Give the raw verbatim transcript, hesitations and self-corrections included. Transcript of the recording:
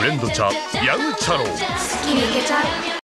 レンド茶ヤング茶楼。 好きにいけちゃう。